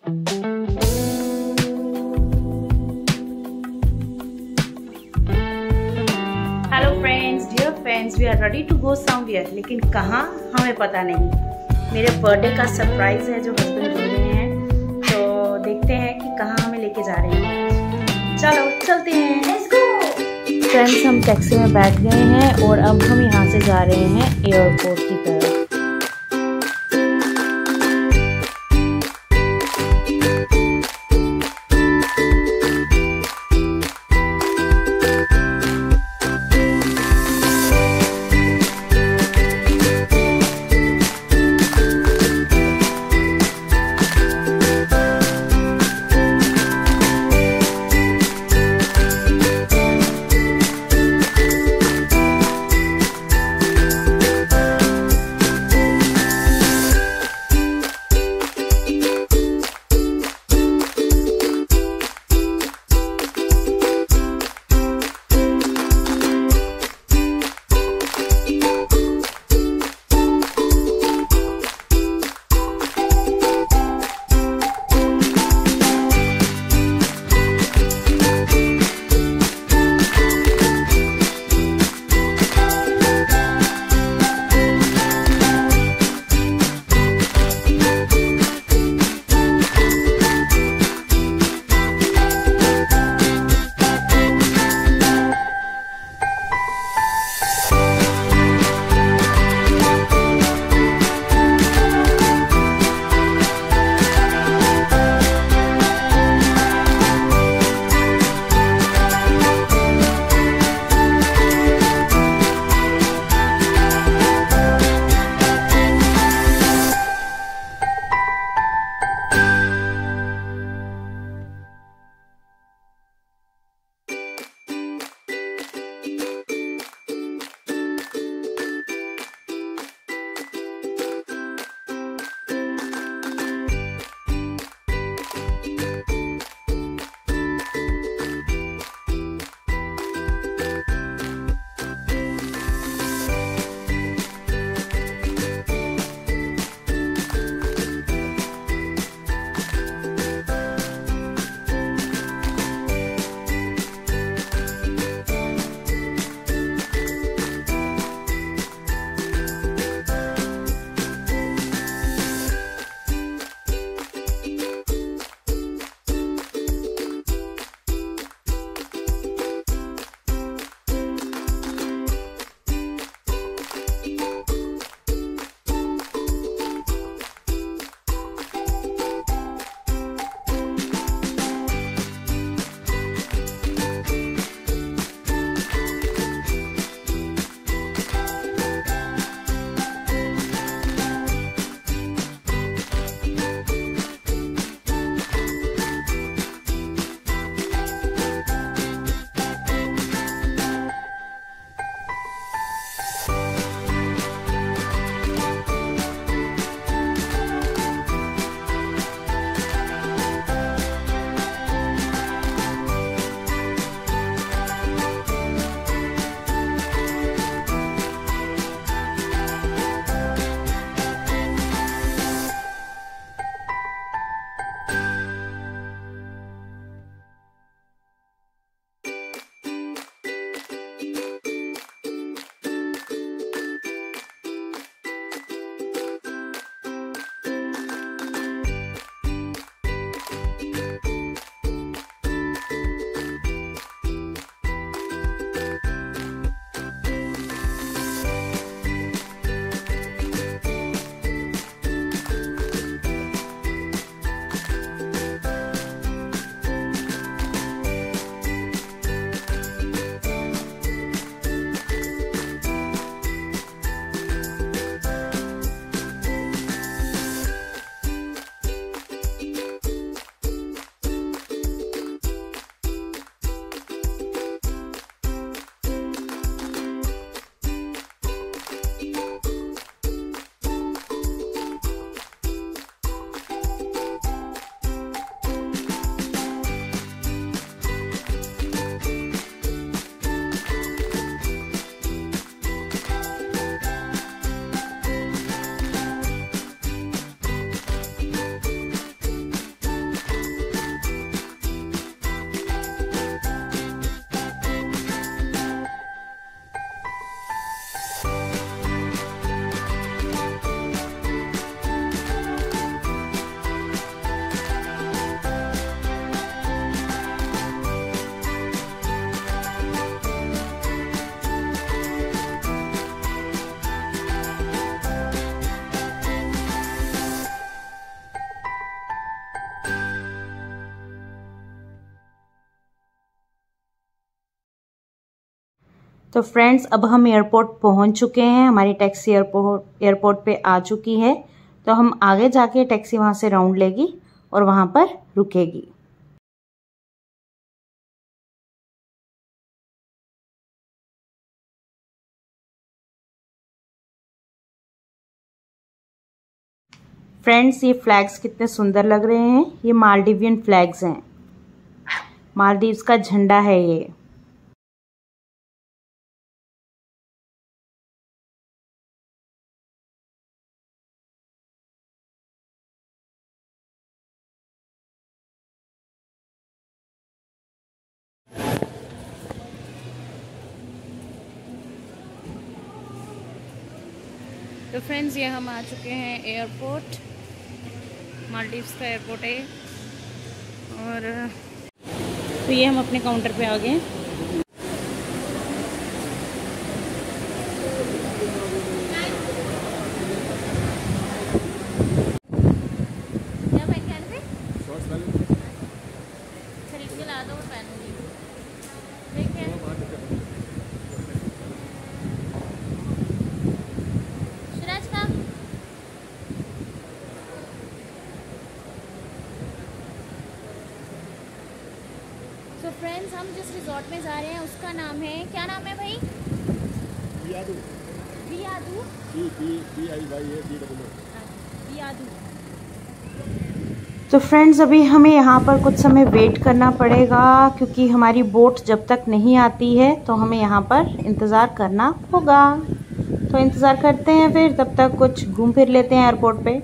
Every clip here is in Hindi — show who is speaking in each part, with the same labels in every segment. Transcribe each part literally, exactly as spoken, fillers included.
Speaker 1: Hello friends, dear friends, we are ready to go somewhere, लेकिन कहाँ हमें पता नहीं। मेरे बर्थडे का सरप्राइज है जो हस्बैंड बोल रहे हैं, तो देखते हैं कि कहाँ हमें लेके जा रहे हैं। चलो चलते हैं, लेट्स गो। फ्रेंड्स, हम टैक्सी में बैठ गए हैं और अब हम यहाँ से जा रहे हैं एयरपोर्ट की तरफ। तो फ्रेंड्स अब हम एयरपोर्ट पहुंच चुके हैं, हमारी टैक्सी एयरपोर्ट एयरपोर्ट पे आ चुकी है। तो हम आगे जाके टैक्सी वहां से राउंड लेगी और वहां पर रुकेगी। फ्रेंड्स ये फ्लैग्स कितने सुंदर लग रहे हैं, ये मालदीवियन फ्लैग्स हैं, मालदीव्स का झंडा है ये। तो फ्रेंड्स ये हम आ चुके हैं एयरपोर्ट, मालदीव्स का एयरपोर्ट है। और तो ये हम अपने काउंटर पे आ गए। तो फ्रेंड्स हम जिस रिजॉर्ट में जा रहे हैं उसका नाम है, क्या नाम है भाई? बियादू। बियादू B B B I Y A D W बियादू। तो फ्रेंड्स अभी हमें यहाँ पर कुछ समय वेट करना पड़ेगा क्योंकि हमारी बोट जब तक नहीं आती है तो हमें यहाँ पर इंतज़ार करना होगा। तो इंतज़ार करते हैं, फिर तब तक कुछ घूम फिर लेते हैं एयरपोर्ट पे।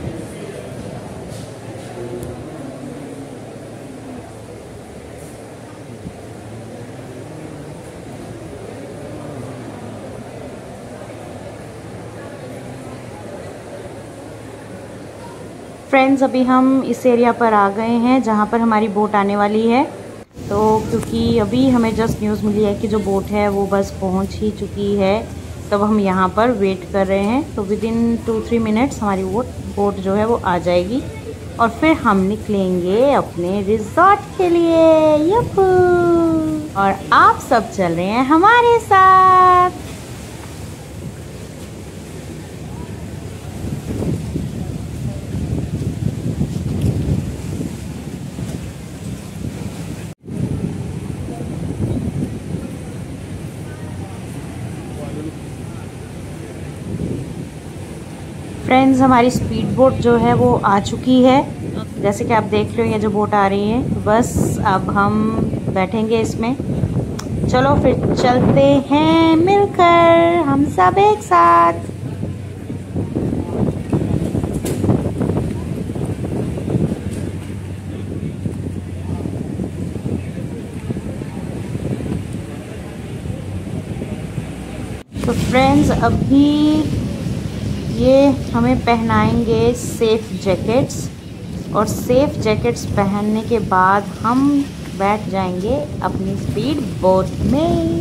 Speaker 1: फ्रेंड्स, अभी हम इस एरिया पर आ गए हैं जहाँ पर हमारी बोट आने वाली है। तो क्योंकि अभी हमें जस्ट न्यूज़ मिली है कि जो बोट है वो बस पहुँच ही चुकी है, तब हम यहाँ पर वेट कर रहे हैं। तो within two three minutes हमारी बोट बोट जो है वो आ जाएगी और फिर हम निकलेंगे अपने रिजॉर्ट के लिए। यप्पू! और आप सब चल रहे हैं हमारे साथ। फ्रेंड्स, हमारी स्पीड बोट जो है वो आ चुकी है। जैसे कि आप देख रहे हो ये जो बोट आ रही है, तो बस अब हम बैठेंगे इसमें। चलो फिर चलते हैं मिलकर हम सब एक साथ। तो फ्रेंड्स, अभी ये हमें पहनाएंगे सेफ जैकेट्स, और सेफ जैकेट्स पहनने के बाद हम बैठ जाएंगे अपनी स्पीड बोट में।